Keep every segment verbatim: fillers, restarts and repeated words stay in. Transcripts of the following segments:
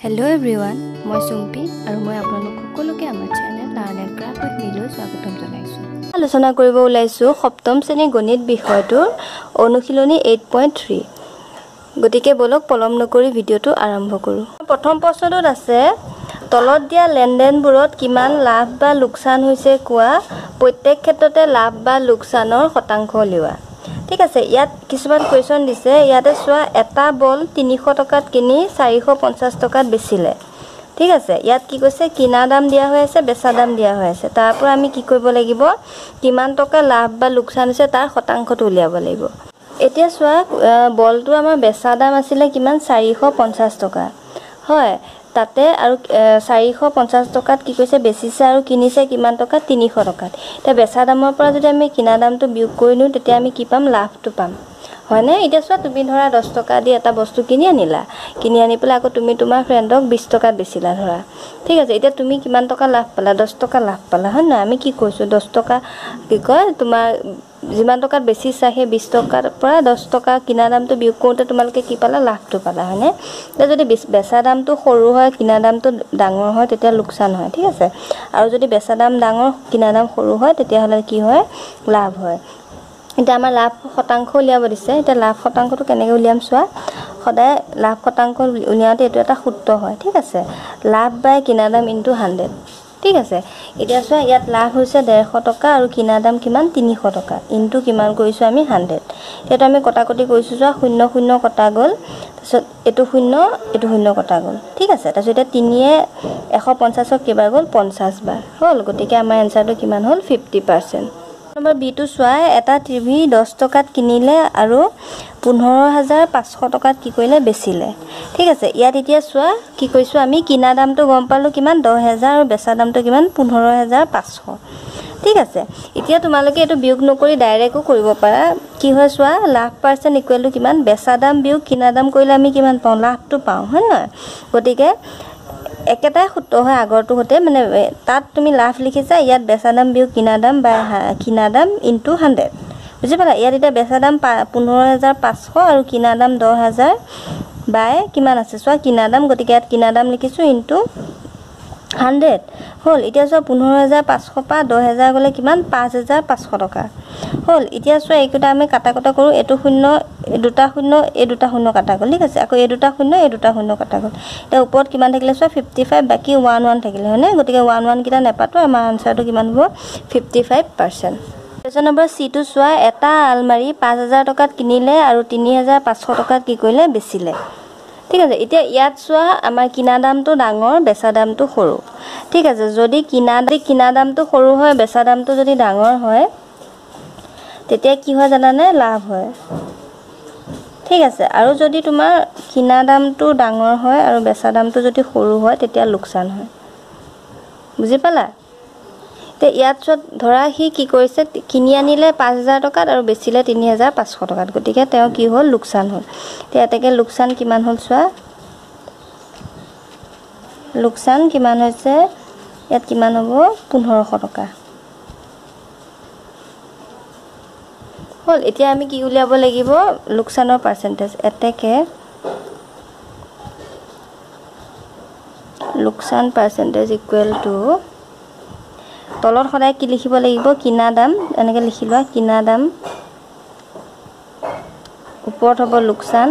Hello everyone, মই সুম্পি আৰু মই আপোনালোক সকলোকে আমাৰ channel learn and craft with মিলৈ স্বাগতম জনাইছো। আলোচনা কৰিব ওলাইছো সপ্তম শ্ৰেণীৰ গণিত বিষয়টোৰ অনুশীলনী eight point three। গতিকে বলক পলম নকৰি ভিডিওটো আৰম্ভ কৰো। প্ৰথম প্ৰশ্নটোত আছে তলত দিয়া লেনদেনবোৰত কিমান লাভ বা লোকসান হৈছে কোৱা, প্ৰত্যেক ক্ষেত্ৰতে লাভ বা লোকসানৰ শতাংশ উলিওৱা। ঠিক আছে, ইয়াত কিছুমান কোৱেশ্চন দিছে। ইয়াতে চোৱা এটা বল তিনিশ টকাত কিনি চাৰিশ পঞ্চাছ টকাত বেচিলে। ঠিক আছে, ইয়াত কি কৈছে কিনা দাম দিয়া হৈ আছে, বেচা দাম দিয়া হৈ আছে। তাৰ পৰা আমি কি কৰিব লাগিব, কিমান টকা লাভ বা লোকসান হৈছে তাৰ শতাংশটো উলিয়াব লাগিব। এতিয়া চোৱা বলটো আমাৰ বেচা দাম আছিলে কিমান চাৰিশ পঞ্চাছ টকা হয়, তাতে আৰু চাৰিশ পঞ্চাছ টকাত কি কৈছে বেচিছে আৰু কিনিছে কিমান টকা তিনিশ টকাত। এতিয়া বেচা দামৰ পৰা যদি আমি কিনা দামটো বিয়োগ কৰি নিওঁ তেতিয়া আমি কি পাম, লাভটো পাম হয়নে। এতিয়া চোৱা তুমি ধৰা দহ টকা দি এটা বস্তু কিনি আনিলা, কিনি আনি পেলাই আকৌ তুমি তোমাৰ ফ্ৰেণ্ডক বিছ টকাত বেচিলা ধৰা। ঠিক আছে, এতিয়া তুমি কিমান টকা লাভ পালা, দহ টকা লাভ পালা হয় নহয়। আমি কি কৈছোঁ দহ টকা কি কয় তোমাৰ যিমান টকাত বেচিছা সেই বিছ টকাৰ পৰা দহ টকা কিনা দামটো বিয়োগ কৰোঁতে তোমালোকে কি পালা, লাভটো পালা হয়নে। এতিয়া যদি বেচা দামটো সৰু হয় কিনা দামটো ডাঙৰ হয় তেতিয়া লোকচান হয়। ঠিক আছে, আৰু যদি বেচা দাম ডাঙৰ কিনা দাম সৰু হয় তেতিয়াহ'লে কি হয়, লাভ হয়। এতিয়া আমাৰ লাভ শতাংশ উলিয়াব দিছে। এতিয়া লাভ শতাংশটো কেনেকৈ উলিয়াম চোৱা, সদায় লাভ শতাংশ উলিয়াওঁতে এইটো এটা সূত্ৰ হয়। ঠিক আছে, লাভ বাই কিনা দাম ইনটু হাণ্ড্ৰেড। ঠিক আছে, এতিয়া চোৱা ইয়াত লাভ হৈছে ডেৰশ টকা আৰু কিনা দাম কিমান তিনিশ টকা ইনটু কিমান কৰিছোঁ আমি হাণ্ড্ৰেড। সেইটো আমি কটাকটি কৰিছোঁ চোৱা শূন্য শূন্য কটা গ'ল, তাৰপিছত এইটো শূন্য এইটো শূন্য কটা গ'ল। ঠিক আছে, তাৰপিছত এতিয়া তিনিয়ে এশ পঞ্চাছক কেইবাৰ গ'ল, পঞ্চাছ বাৰ হ'ল। গতিকে আমাৰ এনচাৰটো কিমান হ'ল, ফিফটি পাৰ্চেণ্ট। নম্বৰ বিটো চোৱা এটা টিভি দহ টকাত কিনিলে আৰু পোন্ধৰ হাজাৰ পাঁচশ টকাত কি কৰিলে বেচিলে। ঠিক আছে, ইয়াত এতিয়া চোৱা কি কৰিছোঁ আমি কিনা দামটো গম পালোঁ কিমান দহ হেজাৰ আৰু বেচা দামটো কিমান পোন্ধৰ হেজাৰ পাঁচশ। ঠিক আছে, এতিয়া তোমালোকে এইটো বিয়োগ নকৰি ডাইৰেক্টো কৰিব পাৰা। কি হয় চোৱা, লাভ পাৰ্চেণ্ট ইকুৱেল টু কিমান, বেচা দাম বিয়োগ কিনা দাম কৰিলে আমি কিমান পাওঁ, লাভটো পাওঁ হয় নহয়। গতিকে একেটাই সূত্ৰ হয় আগৰটো সৈতে, মানে তাত তুমি লাভ লিখিছা, ইয়াত বেচা দাম বিয়োগ কিনা দাম বা কিনা দাম ইনটু হাণ্ড্ৰেড। বুজি পালা, ইয়াত এতিয়া বেচা দাম পোন্ধৰ হাজাৰ পাঁচশ আৰু কিনা দাম দহ হাজাৰ বাই কিমান আছে চোৱা কিনা দাম, গতিকে ইয়াত কিনা দাম লিখিছোঁ ইনটু হাণ্ড্ৰেড হ'ল। এতিয়া চোৱা পোন্ধৰ হাজাৰ পাঁচশ পৰা দহ হেজাৰ গ'লে কিমান, পাঁচ হেজাৰ পাঁচশ টকা হ'ল। এতিয়া চোৱা এইকেইটা আমি কাটা কটা কৰোঁ, এইটো শূন্য দুটা শূন্য এই দুটা শূন্য কাটা গ'ল। ঠিক আছে, আকৌ এই দুটা শূন্য এই দুটা শূন্য কাটা গ'ল। এতিয়া ওপৰত কিমান থাকিলে চোৱা ফিফটি ফাইভ, বাকী ওৱান ওৱান থাকিলে হয়নে। গতিকে ওৱান ওৱানকেইটা নেপাতো, আমাৰ আনচাৰটো কিমান হ'ব, fifty five percent. Question number চিটো চোৱা এটা আলমাৰি পাঁচ হাজাৰ টকাত কিনিলে আৰু তিনি হাজাৰ পাঁচশ টকাত কি কৰিলে বেচিলে। ঠিক আছে, এতিয়া ইয়াত চোৱা আমাৰ কিনা দামটো ডাঙৰ বেচা দামটো সৰু। ঠিক আছে, যদি কিনা কিনা দামটো সৰু হয় বেচা দামটো যদি ডাঙৰ হয় তেতিয়া কি হয় জানানে, লাভ হয়। ঠিক আছে, আৰু যদি তোমাৰ কিনা দামটো ডাঙৰ হয় আৰু বেচা দামটো যদি সৰু হয় তেতিয়া লোকচান হয়। বুজি পালা। এতিয়া ইয়াত চোৱা ধৰা সি কি কৰিছে, কিনি আনিলে পাঁচ হাজাৰ টকাত আৰু বেচিলে তিনি হাজাৰ পাঁচশ টকাত, গতিকে তেওঁ কি হ'ল, লোকচান হ'ল। এতিয়া এতেকে লোকচান কিমান হ'ল চোৱা, লোকচান কিমান হৈছে ইয়াত কিমান হ'ব, পোন্ধৰশ টকা হ'ল। এতিয়া আমি কি উলিয়াব লাগিব, লোকচানৰ পাৰ্চেণ্টেজ। এতেকে লোকচান পাৰ্চেণ্টেজ ইকুৱেল টু তলত সদায় কি লিখিব লাগিব, কিনা দাম এনেকৈ লিখি লোৱা, কিনা দাম ওপৰত হ'ব লোকচান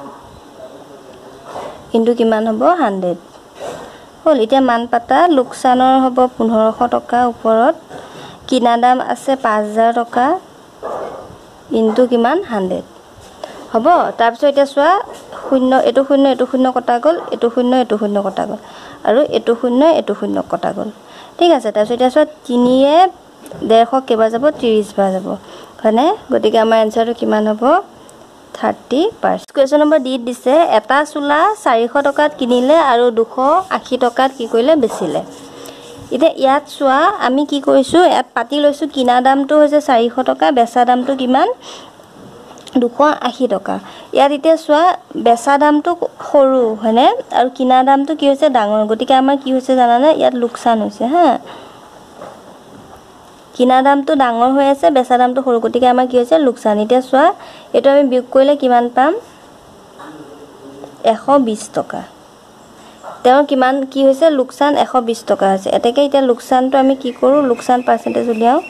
কিন্তু কিমান হ'ব, হাণ্ড্ৰেড হ'ল। এতিয়া মান পাতা, লোকচানৰ হ'ব পোন্ধৰশ টকা ওপৰত, কিনা দাম আছে পাঁচ হাজাৰ টকা ইনটু কিমান, হাণ্ড্ৰেড হ'ব। তাৰপিছত এতিয়া চোৱা শূন্য এইটো শূন্য এইটো শূন্য কটা গ'ল, এইটো শূন্য এইটো শূন্য কটা গ'ল আৰু এইটো শূন্য এইটো শূন্য কটা গ'ল। ঠিক আছে, তাৰপিছত এতিয়া চোৱা তিনিয়ে ডেৰশ কেইবাৰ যাব, ত্ৰিছ বাৰ যাব হয়নে। গতিকে আমাৰ এনচাৰটো কিমান হ'ব, থাৰ্টি পাৰ্চেণ্ট। কুৱেশ্যন নম্বৰ ডিত দিছে এটা চোলা চাৰিশ টকাত কিনিলে আৰু দুশ আশী টকাত কি কৰিলে বেচিলে। এতিয়া ইয়াত চোৱা আমি কি কৰিছোঁ, ইয়াত পাতি লৈছোঁ কিনা দামটো হৈছে চাৰিশ টকা, বেচা দামটো কিমান দুশ আশী টকা। ইয়াত এতিয়া চোৱা বেচা দামটো সৰু হয়নে আৰু কিনা দামটো কি হৈছে ডাঙৰ, গতিকে আমাৰ কি হৈছে জানানে, ইয়াত লোকচান হৈছে হা। কিনা দামটো ডাঙৰ হৈ আছে, বেচা দামটো সৰু, গতিকে আমাৰ কি হৈছে লোকচান। এতিয়া চোৱা এইটো আমি বিয়োগ কৰিলে কিমান পাম, এশ বিছ টকা। তেওঁৰ কিমান কি হৈছে লোকচান এশ বিশ টকা হৈছে এতেকে এতিয়া লোকচানটো আমি কি কৰো লোকচান পাৰ্চেন্টেজ উলিয়াও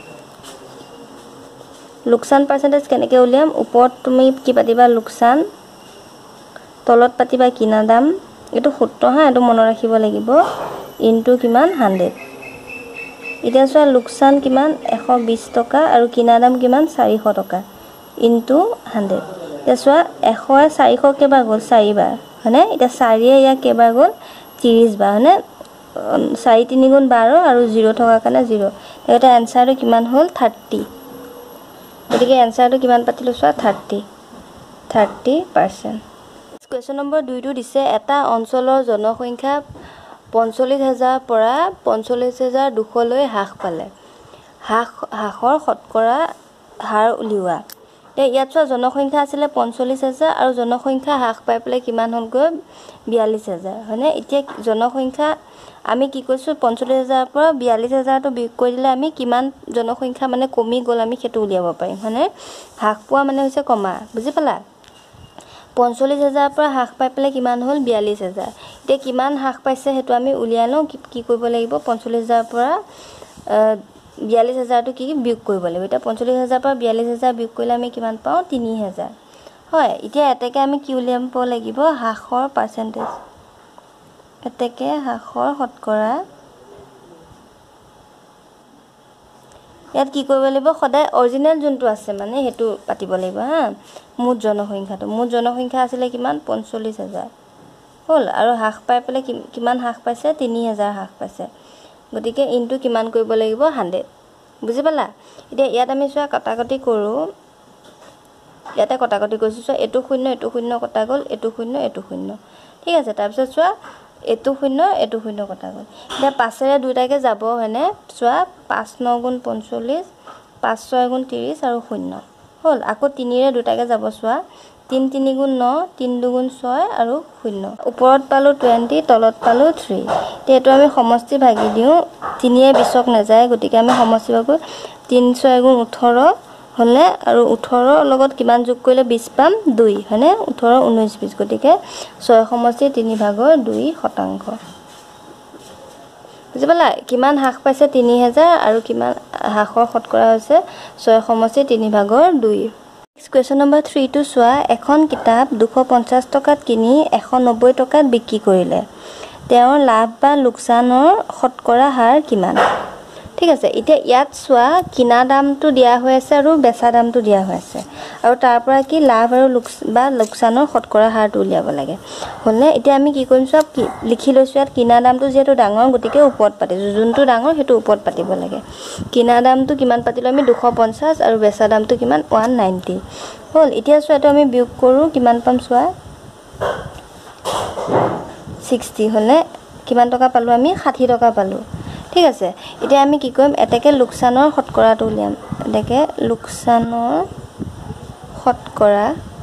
লোকচান পাৰ্চেন্টেজ কেনেকে উলিয়াম ওপৰত তুমি কি পাতিবা লোকচান তলত পাতিবা কিনা দাম এটো সূত্ৰ হা এটো মনত ৰাখিব লাগিব ইনটু কিমান এশ এতিয়া চোৱা লোকচান কিমান এশ বিশ টকা আৰু কিনা দাম কিমান চাৰিশ টকা ইনটু এশ এতিয়া চোৱা এশ চাৰিশ কেবা গল চাৰিবাৰ হনে এটা চাৰিয়ে ইয়া কেবা গল ত্ৰিশ বাৰ হনে চাৰি তিনি গুণ বাৰ আৰু শূন্য থকা কাৰণে শূন্য এটা আনসাৰটো কিমান হল ত্ৰিশ গতিকে আনসাৰটো কিমান পাতিলো চোৱা ত্ৰিশ ত্ৰিশ পাৰ্চেন্ট কোৱেশ্চন নম্বৰ দুই টো দিছে এটা অঞ্চলৰ জনসংখ্যা পঞ্চল্লিশ হাজাৰ পৰা পঞ্চল্লিশ হাজাৰ দুশ লৈ হ্ৰাস পালে হ্ৰাস হ্ৰাসৰ শতকৰা হাৰ উলিওৱা ইয়াত চোৱা জনসংখ্যা আছিল পঞ্চল্লিশ হাজাৰ আৰু জনসংখ্যা হ্ৰাস পাই পেলাই কিমান হ'ল গৈ বিয়াল্লিশ হাজাৰ হয়নে এতিয়া জনসংখ্যা আমি কি কৈছো পঞ্চল্লিশ হাজাৰ পৰা বিয়াল্লিশ হাজাৰ টো বিয়োগ কৰি দিলে আমি কিমান জনসংখ্যা মানে কমি গল আমি হেতু উলিয়াব পাৰিম হয়নে হ্ৰাস পোৱা মানে হৈছে কমা বুজি পালা পঞ্চল্লিশ হাজাৰ পৰা হ্ৰাস পাই পেলাই কিমান হ'ল বিয়াল্লিশ হাজাৰ এতিয়া কিমান হ্ৰাস পাইছে হেতু আমি উলিয়াই লওঁ কি কৰিব লাগিব পঞ্চল্লিশ হাজাৰ পৰা বিয়াল্লিশ হাজাৰ টো কি বিয়োগ কৰিব লাগিব এটা পঞ্চল্লিশ হাজাৰ পৰা বিয়াল্লিশ হাজাৰ বিয়োগ কৰিলে আমি কিমান পাওঁ তিনি হাজাৰ হয় এতিয়া এতেকে আমি কি উলিয়াব লাগিব হ্ৰাসৰ পাৰ্চেন্টেজ এতেকে হ্ৰাসৰ শতকৰা ইয়াত কি কৰিব লাগিব সদায় অৰিজিনাল যোনটো আছে মানে হেতু পাতিব লাগিব হা মুঠ জনসংখ্যাটো মুঠ জনসংখ্যা আছিল কিমান পঞ্চল্লিশ হাজাৰ হল আৰু হ্ৰাস পাই পেলে কিমান হ্ৰাস পাইছে তিনি হাজাৰ হ্ৰাস পাইছে গতিকে ইনটু কিমান কৰিব লাগিব এশ বুজি পালা এতিয়া ইয়াত আমি চোৱা কটাকটি কৰো ইয়াতে কটাকটি কৰিছো চোৱা এটো শূন্য এটো শূন্য কটা গল এটো শূন্য এটো শূন্য ঠিক আছে তাৰ পিছত চোৱা এটো শূন্য এটো শূন্য কটা গল এতিয়া পাঁচেৰে দুটাকে যাব হয়নে চোৱা পাঁচ ন গুণ পঞ্চল্লিশ পাঁচ ছয় গুণ ত্ৰিশ আৰু শূন্য হল আকৌ তিনিৰে দুটাকে যাব চোৱা তিন তিনি গুণ ন তিন দুগুণ ছয় আৰু শূন্য ওপৰত পালো বিশ তলত পালো তিন তে এটো আমি সমষ্টি ভাগি দিও তিনিয়ে বিশক নাযায় গতিকে আমি সমষ্টি ভাগো তিন ছয় গুণ ওঠৰ হলে আৰু ওঠৰ লগত কিমান যোগ কৰিলে বিশ পাম দুই হয়নে ওঠৰ ঊনৈশ বিশ গতিকে ছয় সমষ্টি তিনি ভাগৰ দুই শতাংশ বুজি পালা কিমান হ্ৰাস পাইছে তিনি হাজাৰ আৰু কিমান হ্ৰাসৰ শতকৰা হৈছে ছয় সমষ্টি তিনি ভাগৰ দুই নেক্সট কোৱেশ্চন নম্বৰ তিন টো চোৱা এখন কিতাপ দুশ পঞ্চাশ টকাত কিনি এশ নব্বৈ টকাত বিক্ৰী কৰিলে তেওঁৰ লাভ বা লোকচানৰ শতকৰা হাৰ কিমান ঠিক আছে এতিয়া ইয়াত চোৱা কিনা দামটো দিয়া হৈ আছে আৰু বেচা দামটো দিয়া হৈ আছে আৰু তাৰ পৰা কি লাভ আৰু বা লোকচানৰ শতকৰা হাৰটো উলিয়াব লাগে হলনে এতিয়া আমি কি কৰিম চব কি লিখি লৈছো ইয়াত কিনা দামটো যেটো ডাঙৰ গতিকে ওপৰত পাতিছো যোনটো ডাঙৰ হেতু ওপৰত পাতিব লাগে কিনা দামটো কিমান পাতিলো আমি দুশ পঞ্চাশ আৰু বেচা দামটো কিমান এশ নব্বৈ হল এতিয়া চোৱা এটো আমি বিয়োগ কৰো কিমান পাম চোৱা ষাঠি হলে কিমান টকা পালো আমি ষাঠি টকা পালো ঠিক আছে এতিয়া আমি কি কৰিম এতেকে লোকচানৰ শতকৰাটো উলিয়াম এতেকে লোকচানৰ শতকৰা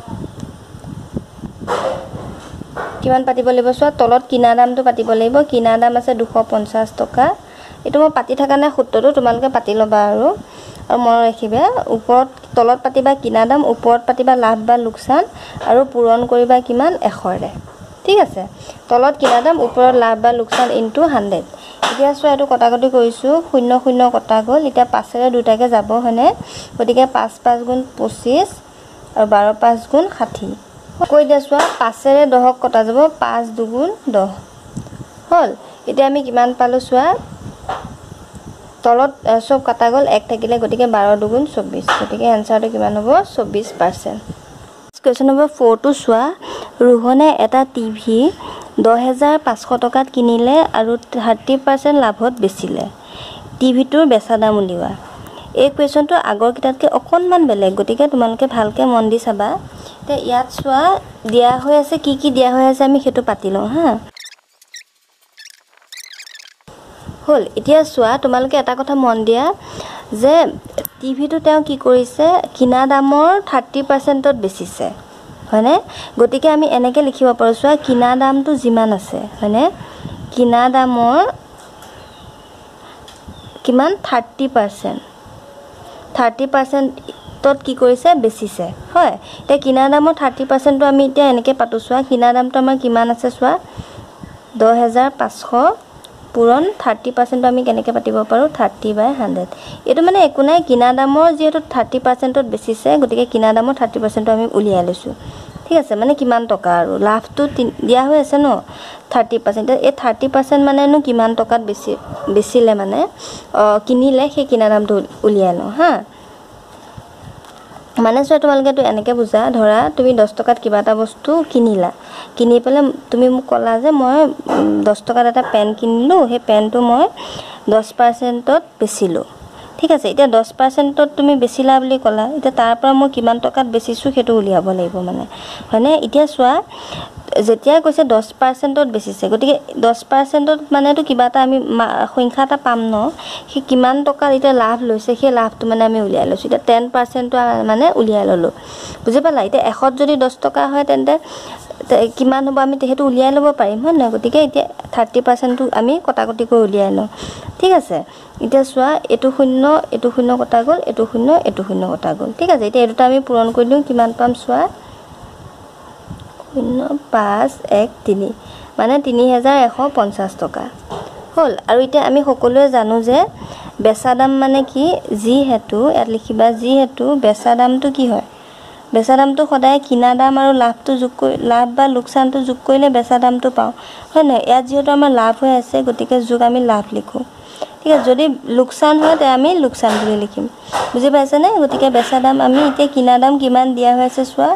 কিমান পাতিব লাগিব চোৱা তলত কিনা দামটো পাতিব লাগিব কিনা দাম আছে দুশ পঞ্চাশ টকা এটো মই পাতি থাকা নাই সূত্ৰটো তোমালকে পাতি লবা আৰু আৰু মনত ৰাখিবা ওপৰত তলত পাতিবা কিনা দাম ওপৰত পাতিবা লাভ বা লোকচান আৰু পূৰণ কৰিবা কিমান এশ ৰে ঠিক আছে তলত কিনা দাম ওপৰত লাভ বা লোকচান ইনটু এশ এতিয়া চোৱা এটো কটাকটি কৰিছো শূন্য শূন্য কটা গল এতিয়া পাঁচেৰে দুটাকে যাব হনে গতিকে পাঁচ পাঁচ গুণ পঁচিশ আৰু বাৰ পাঁচ গুণ ষাঠি কৈ দিয়া চোৱা পাঁচেৰে দহক কটা যাব পাঁচ দুগুণ দহ হল এতিয়া আমি কিমান পালো চোৱা তলত সব কাটা গল এক থাকিলে গতিকে বাৰ দুগুণ চৌব্বিশ গতিকে আনসাৰটো কিমান হ'ব চৌব্বিশ পাৰ্চেন্ট কোৱেশ্চন নম্বৰ চাৰি টো চোৱা ৰোহনে এটা টিভি দহ হাজাৰ পাঁচশ টকাত কিনিলে আৰু ত্ৰিশ পাৰ্চেন্ট লাভত বেচিলে টিভিটোৰ বেচা দাম উলিওৱা এই কোৱেশ্চনটো আগৰ কিতাতকে অকনমান বেলেগ গতিকে তোমালোকে ভালকে মন দি চাবা তে ইয়াত চোৱা দিয়া হৈ আছে কি কি দিয়া হৈ আছে আমি হেতু পাতি লওঁ হা হল এতিয়া চোৱা তোমালোকে এটা কথা মন দিয়া যে টিভিটো তেওঁ কি কৰিছে কিনা দামৰ ত্ৰিশ পাৰ্চেন্টত বেচিছে হয়নে গতিকে আমি এনেকে লিখিব পাৰো চোৱা কিনা দামটো যিমান আছে হয়নে কিনা দামৰ কিমান ত্ৰিশ পাৰ্চেন্ট ত্ৰিশ পাৰ্চেন্ট তত কি কৰিছে বেচিছে হয় তে কিনা দামৰ ত্ৰিশ পাৰ্চেন্ট টো আমি এতিয়া এনেকে পাতো চোৱা কিনা দামটো আমাৰ কিমান আছে চোৱা দহ হাজাৰ পাঁচশ পূৰণ থাৰ্টি পাৰ্চেণ্টটো আমি কেনেকৈ পাতিব পাৰোঁ থাৰ্টি বাই হাণ্ড্ৰেড এইটো মানে একো নাই কিনা দামৰ যিহেতু থাৰ্টি পাৰ্চেণ্টত বেচিছে গতিকে কিনা দামৰ থাৰ্টি পাৰ্চেণ্টটো আমি উলিয়াই লৈছোঁ ঠিক আছে মানে কিমান টকা আৰু লাভটো দিয়া হৈ আছে ন থাৰ্টি পাৰ্চেণ্ট এই থাৰ্টি পাৰ্চেণ্ট মানেনো কিমান টকাত বেছি বেচিলে মানে কিনিলে সেই কিনা দামটো উলিয়াই লওঁ হা মানে চোৱা তোমালোকেতো এনেকৈ বুজা ধৰা তুমি দহ টকাত কিবা এটা বস্তু কিনিলা কিনি পেলাই তুমি মোক ক'লা যে মই দহ টকাত এটা পেন কিনিলোঁ সেই পেনটো মই দহ পাৰ্চেণ্টত বেচিলোঁ ঠিক আছে এতিয়া দহ পাৰ্চেণ্টত তুমি বেচিলা বুলি ক'লা এতিয়া তাৰ পৰা মই কিমান টকাত বেচিছোঁ সেইটো উলিয়াব লাগিব মানে হয়নে এতিয়া চোৱা যেতিয়াই কৈছে দহ পাৰ্চেণ্টত বেচিছে গতিকে দহ পাৰ্চেণ্টত মানেতো কিবা এটা আমি সংখ্যা এটা পাম ন সেই কিমান টকাৰ এতিয়া লাভ লৈছে সেই লাভটো মানে আমি উলিয়াই লৈছোঁ এতিয়া টেন পাৰ্চেণ্টটো মানে উলিয়াই ল'লোঁ বুজি পালা এতিয়া এশত যদি দহ টকা হয় তেন্তে কিমান হ'ব আমি সেইটো উলিয়াই ল'ব পাৰিম হয় নহয় গতিকে এতিয়া থাৰ্টি পাৰ্চেণ্টটো আমি কটাকটি কৰি উলিয়াই লওঁ ঠিক আছে এতিয়া চোৱা এইটো শূন্য এইটো শূন্য কটা গ'ল এইটো শূন্য এইটো শূন্য কটা গ'ল ঠিক আছে এতিয়া এইটোটা আমি পূৰণ কৰি দিওঁ কিমান পাম চোৱা শূন্য পাঁচ এক তিনি মানে তিনি হাজাৰ এশ পঞ্চাছ টকা হ'ল আৰু এতিয়া আমি সকলোৱে জানো যে বেচা দাম মানে কি যিহেতু ইয়াত লিখিবা যিহেতু বেচা দামটো কি হয় বেচা দামটো সদায় কিনা দাম আৰু লাভটো যোগ কৰি লাভ বা লোকচানটো যোগ কৰিলে বেচা দামটো পাওঁ হয় নহয় ইয়াত যিহেতু আমাৰ লাভ হৈ আছে গতিকে যোগ আমি লাভ লিখোঁ ঠিক আছে যদি লোকচান হয় তে আমি লোকচান বুলি লিখিম বুজি পাইছেনে গতিকে বেচা দাম আমি এতিয়া কিনা দাম কিমান দিয়া হৈ আছে চোৱা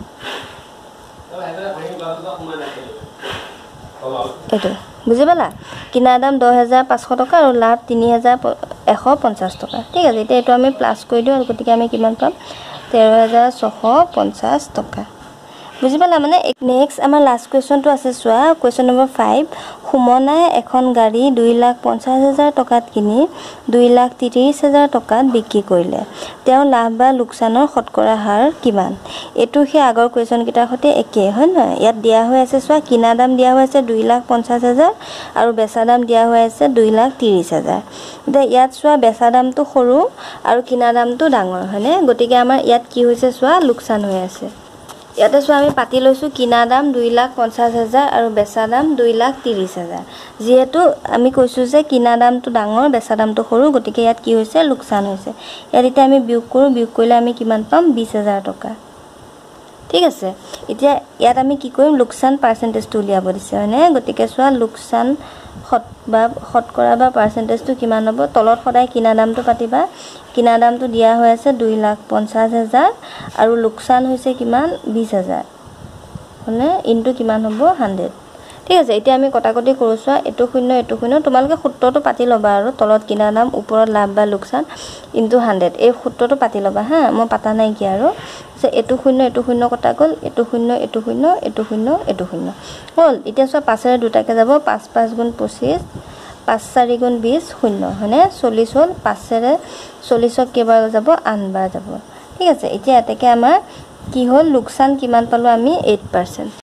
এইটো বুজি পালা কিনা দাম দহ হাজাৰ পাঁচশ টকা আৰু লাভ তিনি হাজাৰ এশ পঞ্চাছ টকা ঠিক আছে এতিয়া এইটো আমি প্লাছ কৰি দিওঁ আৰু গতিকে আমি কিমান পাম তেৰ হাজাৰ ছশ পঞ্চাছ টকা বুজি পালা মানে নেক্সট আমাৰ লাষ্ট কুৱেশ্যনটো আছে চোৱা কুৱেশ্যন নম্বৰ ফাইভ সুমনাই এখন গাড়ী দুই লাখ পঞ্চাছ হাজাৰ টকাত কিনি দুই লাখ ত্ৰিছ হাজাৰ টকাত বিক্ৰী কৰিলে তেওঁ লাভ বা লোকচানৰ শতকৰা হাৰ কিমান এইটো সেই আগৰ কুৱেশ্যনকেইটাৰ সৈতে একেই হয় নহয় ইয়াত দিয়া হৈ আছে চোৱা কিনা দাম দিয়া হৈ আছে দুই লাখ পঞ্চাছ হাজাৰ আৰু বেচা দাম দিয়া হৈ আছে দুই লাখ ত্ৰিছ হাজাৰ এতিয়া ইয়াত চোৱা বেচা দামটো সৰু আৰু কিনা দামটো ডাঙৰ হয়নে গতিকে আমাৰ ইয়াত কি হৈছে চোৱা লোকচান হৈ আছে ইয়াতে চোৱা আমি পাতি লৈছোঁ কিনা দাম দুই লাখ পঞ্চাছ হাজাৰ আৰু বেচা দাম দুই লাখ ত্ৰিছ হাজাৰ যিহেতু আমি কৈছোঁ যে কিনা দামটো ডাঙৰ বেচা দামটো সৰু গতিকে ইয়াত কি হৈছে লোকচান হৈছে ইয়াত এতিয়া আমি বিয়োগ কৰোঁ বিয়োগ কৰিলে আমি কিমান পাম বিছ হাজাৰ টকা ঠিক আছে এতিয়া ইয়াত আমি কি কৰিম লোকচান পাৰ্চেণ্টেজটো উলিয়াব দিছে হয়নে গতিকে চোৱা লোকচান শত বা শতকৰা বা পাৰ্চেণ্টেজটো কিমান হ'ব তলত সদায় কিনা দামটো পাতিবা কিনা দামটো দিয়া হৈ আছে দুই লাখ পঞ্চাছ হাজাৰ আৰু লোকচান হৈছে কিমান বিছ হাজাৰ হয়নে ইনটু কিমান হ'ব হাণ্ড্ৰেড ঠিক আছে এতিয়া আমি কটাকটি কৰোঁ চোৱা এইটো শূন্য এইটো শূন্য তোমালোকে সূত্ৰটো পাতি ল'বা আৰু তলত কিনা দাম ওপৰত লাভ বা লোকচান ইনটু হাণ্ড্ৰেড এই সূত্ৰটো পাতি ল'বা হা মই পাতা নাইকিয়া আৰু এইটো শূন্য এইটো শূন্য কটা গ'ল এইটো শূন্য এইটো শূন্য এইটো শূন্য এইটো শূন্য হ'ল এতিয়া চোৱা পাঁচেৰে দুটাকৈ যাব পাঁচ পাঁচ গুণ পঁচিছ পাঁচ চাৰি গুণ বিছ শূন্য হয়নে চল্লিছ হ'ল পাঁচেৰে চল্লিছক কেইবাৰ যাব আঠবাৰ যাব ঠিক আছে এতিয়া এতেকে আমাৰ কি হ'ল লোকচান কিমান পালোঁ আমি এইট পাৰ্চেণ্ট